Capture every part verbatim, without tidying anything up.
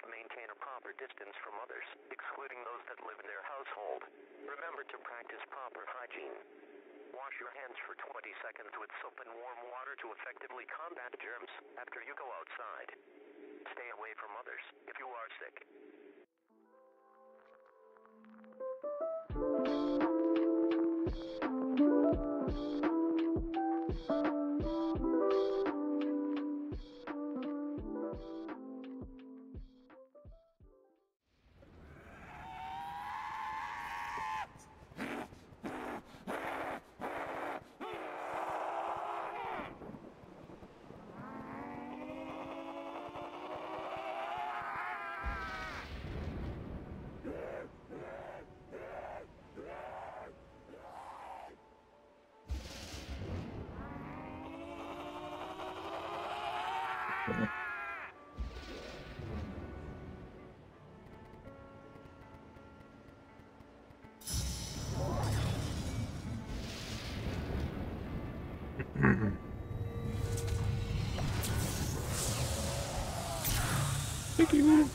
to maintain a proper distance from others, excluding those that live in their household. Remember to practice proper hygiene. Wash your hands for twenty seconds with soap and warm water to effectively combat germs after you go outside. Stay away from others if you are sick. Thank you.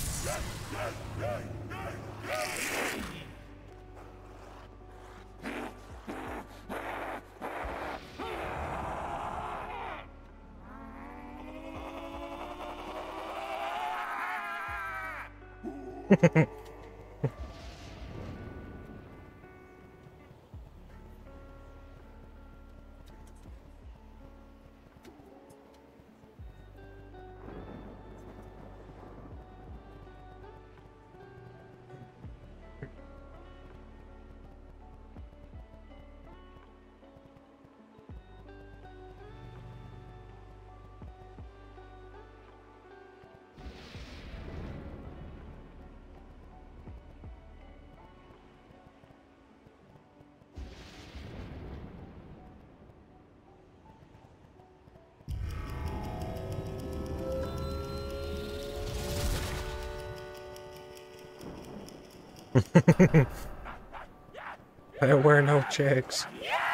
I wear no checks.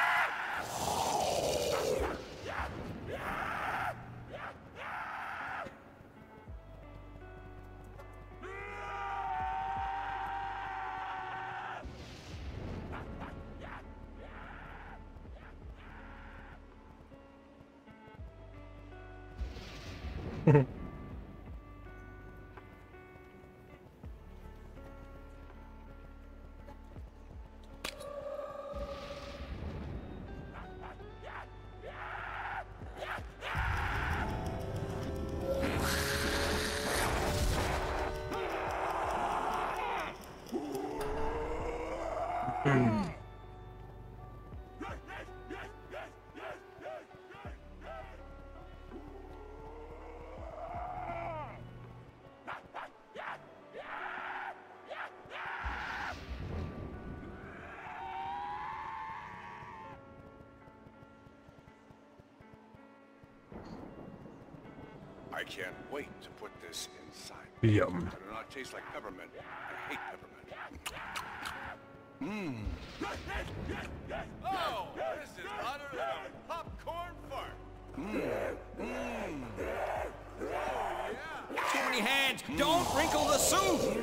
I can't wait to put this inside. Yum. It does not taste like peppermint. I hate peppermint. Mmm. Oh, this is hotter than a popcorn fart. Mmm. Mmm. Oh, yeah. Too many hands. Don't wrinkle the soup.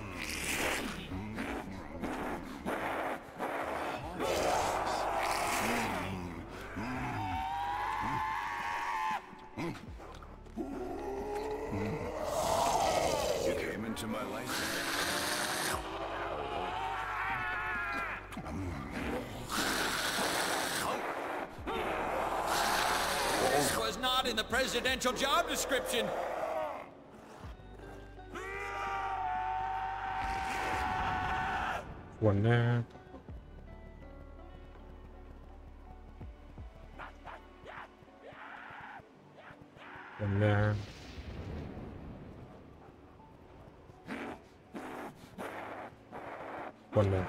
You came into my life. This was not in the presidential job description. One there. One there. One there.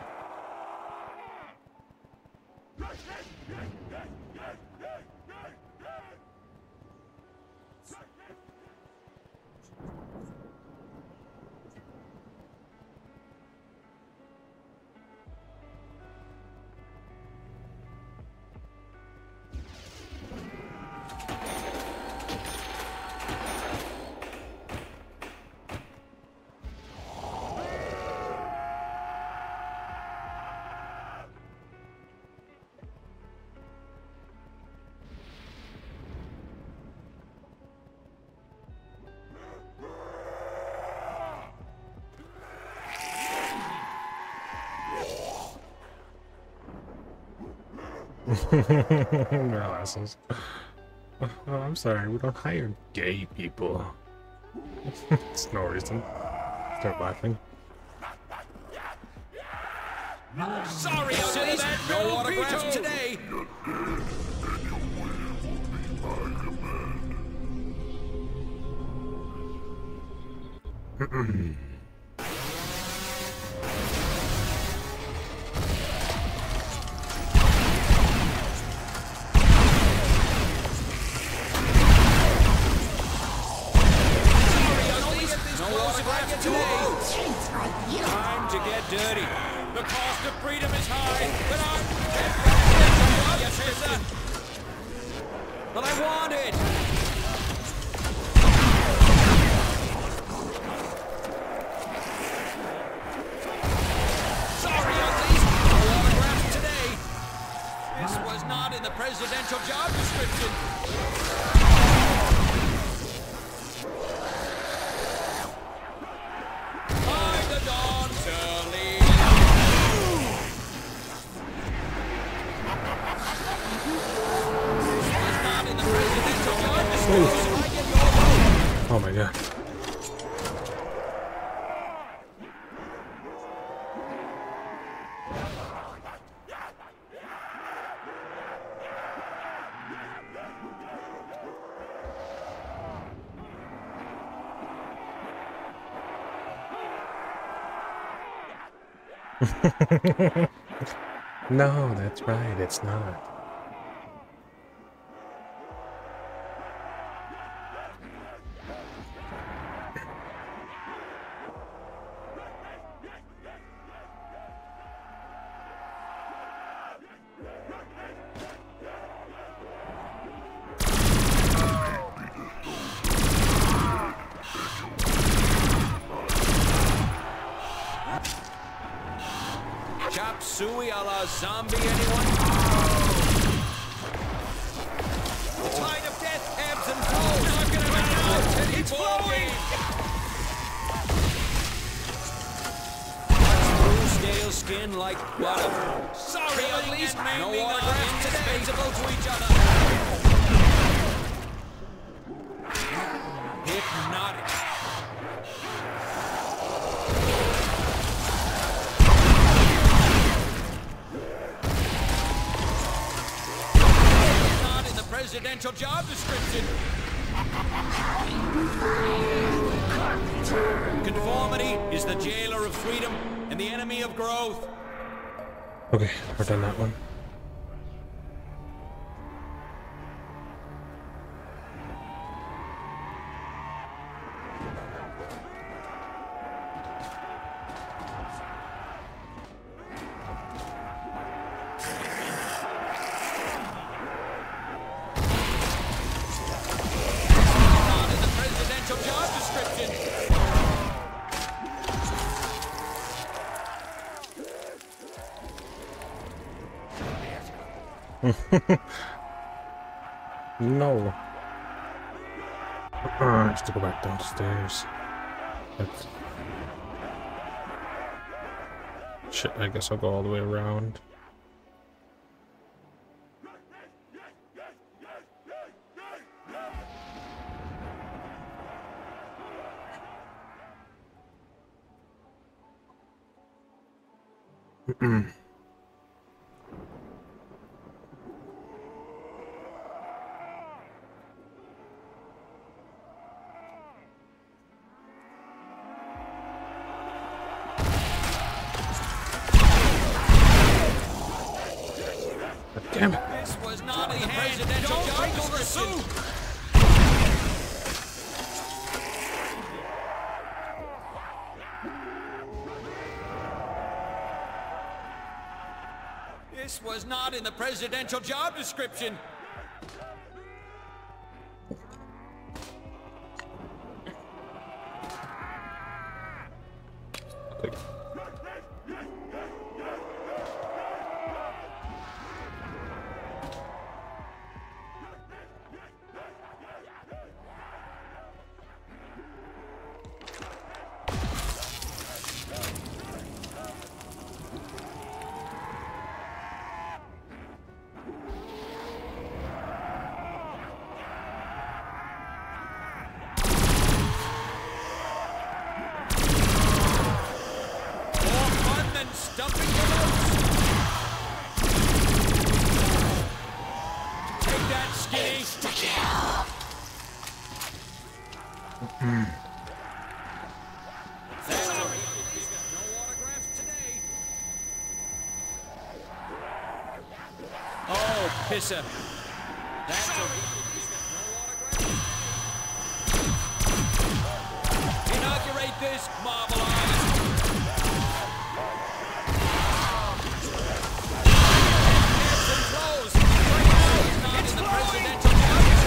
They're all assholes. Oh, I'm sorry, we don't hire gay people. It's no reason. Start laughing. Sorry, Ugly, no autographs today. Time to get dirty. The cost of freedom is high, but I'm... Yes, sir. But I want it. Sorry, Uglies. No autographs today. This was not in the presidential job description. Oh my god. No, that's right, it's not. Chop suey a la zombie, anyone? The tide of death ebbs and flows. Not gonna run out. It's flowing. Blue scale skin like butter. Sorry, Uglies. No autographs today. Visible to each other. Hypnotic. Presidential job description. Conformity is the jailer of freedom and the enemy of growth. Okay, we're done that one. No. Uh, I have to go back downstairs. That's... Shit, I guess I'll go all the way around. Mm-mm. Damn it. This was not in the presidential job description. This was not in the presidential job description. Take it. Sorry, no autographs today. Oh, pisser. That's a no autographs. Inaugurate this, Marble Eyes. Ebbs and flows. Right now, he's not in the presidential judge.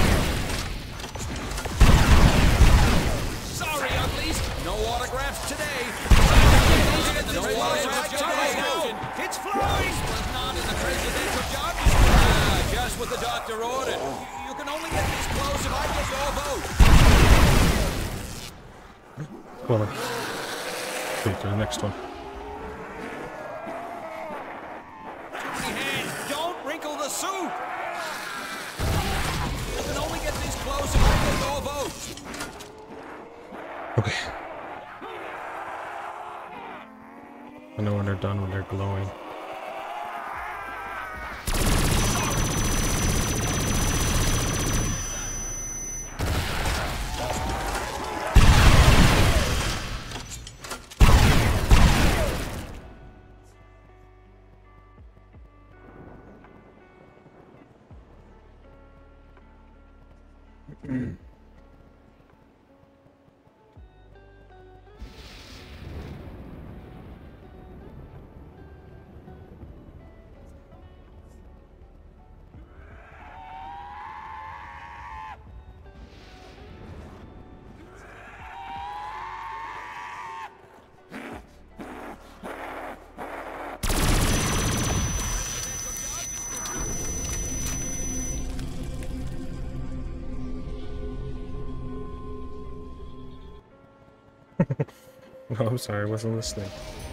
Sorry, uglies. No autographs today. No autographs today. It's flowing. Was not in the presidential job. Ah, just what the doctor ordered. You can only get this close if I get your vote. Well, wait for the next one. Hands, don't wrinkle the suit. You can only get this close if I get your vote. Okay. I know when they're done, when they're glowing. No, I'm sorry, I wasn't listening.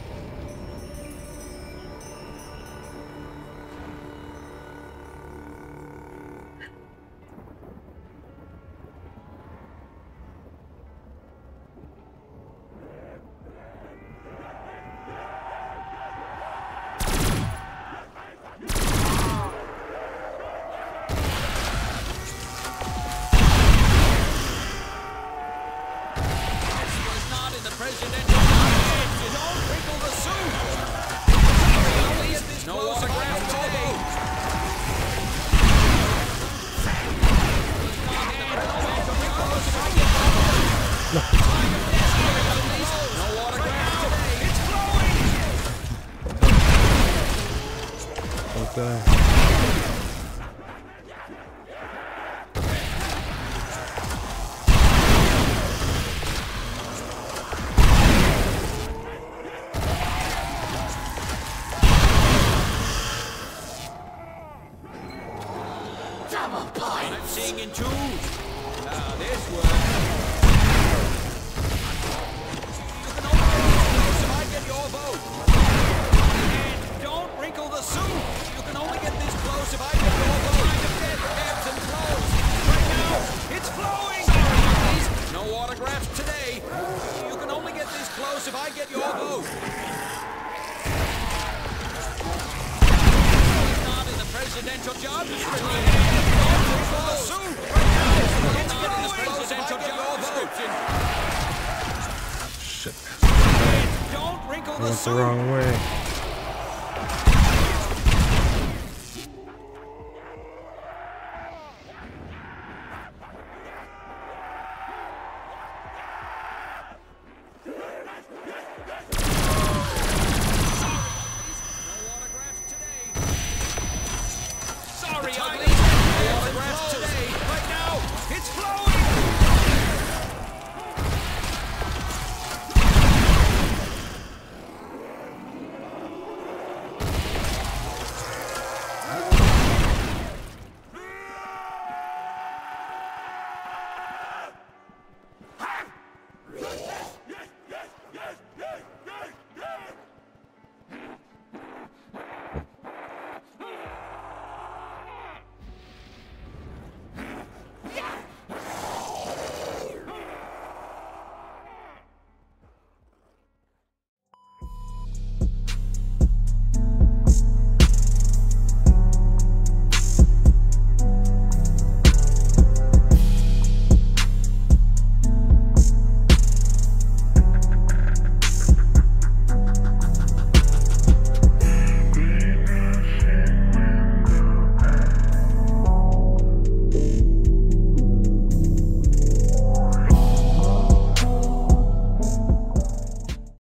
I'm singing too. Now this works. You can only get this close if I get your vote. And don't wrinkle the suit. You can only get this close if I get your vote. Ebbs and flows. Right now, it's flowing. Sorry, please. No autographs today. You can only get this close if I get your vote. He's not in the presidential job description. Shit. Don't wrinkle I the went suit. the wrong way. Sorry, ugly.